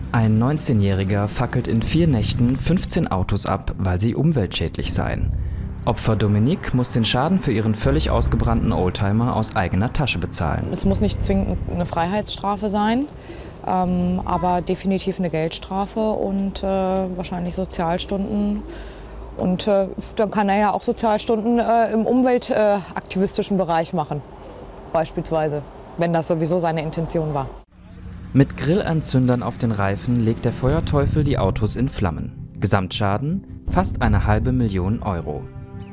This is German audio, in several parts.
Ein 19-Jähriger fackelt in 4 Nächten 15 Autos ab, weil sie umweltschädlich seien. Opfer Dominique muss den Schaden für ihren völlig ausgebrannten Oldtimer aus eigener Tasche bezahlen. Es muss nicht zwingend eine Freiheitsstrafe sein, aber definitiv eine Geldstrafe und wahrscheinlich Sozialstunden. Und dann kann er ja auch Sozialstunden im umweltaktivistischen Bereich machen, beispielsweise, wenn das sowieso seine Intention war. Mit Grillanzündern auf den Reifen legt der Feuerteufel die Autos in Flammen. Gesamtschaden fast 1,5 Million Euro.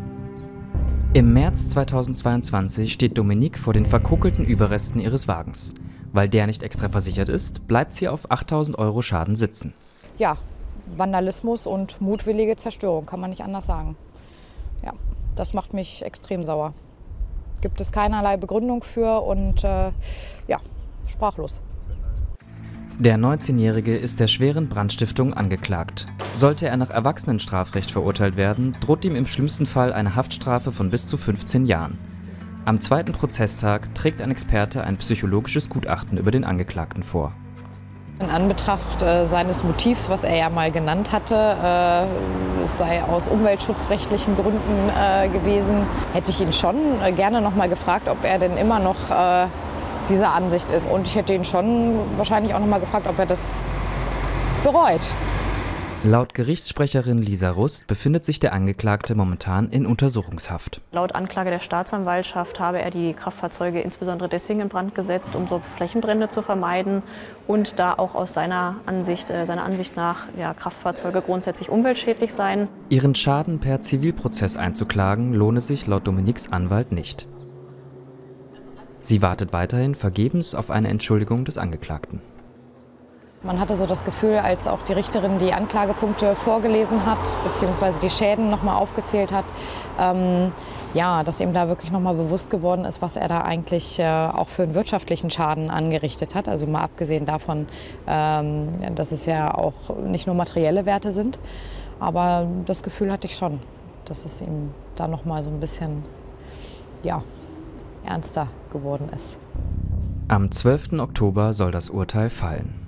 Im März 2022 steht Dominique vor den verkokelten Überresten ihres Wagens. Weil der nicht extra versichert ist, bleibt sie auf 8.000 Euro Schaden sitzen. Ja, Vandalismus und mutwillige Zerstörung, kann man nicht anders sagen. Ja, das macht mich extrem sauer. Gibt es keinerlei Begründung für und ja, sprachlos. Der 19-Jährige ist der schweren Brandstiftung angeklagt. Sollte er nach Erwachsenenstrafrecht verurteilt werden, droht ihm im schlimmsten Fall eine Haftstrafe von bis zu 15 Jahren. Am zweiten Prozesstag trägt ein Experte ein psychologisches Gutachten über den Angeklagten vor. In Anbetracht seines Motivs, was er ja mal genannt hatte, es sei aus umweltschutzrechtlichen Gründen gewesen, hätte ich ihn schon gerne noch mal gefragt, ob er denn immer noch dieser Ansicht ist. Und ich hätte ihn schon wahrscheinlich auch noch mal gefragt, ob er das bereut. Laut Gerichtssprecherin Lisa Rust befindet sich der Angeklagte momentan in Untersuchungshaft. Laut Anklage der Staatsanwaltschaft habe er die Kraftfahrzeuge insbesondere deswegen in Brand gesetzt, um so Flächenbrände zu vermeiden und da auch aus seiner Ansicht nach Kraftfahrzeuge grundsätzlich umweltschädlich seien. Ihren Schaden per Zivilprozess einzuklagen, lohne sich laut Dominiques Anwalt nicht. Sie wartet weiterhin vergebens auf eine Entschuldigung des Angeklagten. Man hatte so das Gefühl, als auch die Richterin die Anklagepunkte vorgelesen hat, beziehungsweise die Schäden noch mal aufgezählt hat, ja, dass ihm da wirklich noch mal bewusst geworden ist, was er da eigentlich auch für einen wirtschaftlichen Schaden angerichtet hat. Also mal abgesehen davon, dass es ja auch nicht nur materielle Werte sind. Aber das Gefühl hatte ich schon, dass es ihm da noch mal so ein bisschen, ja, ernster geworden ist. Am 12. Oktober soll das Urteil fallen.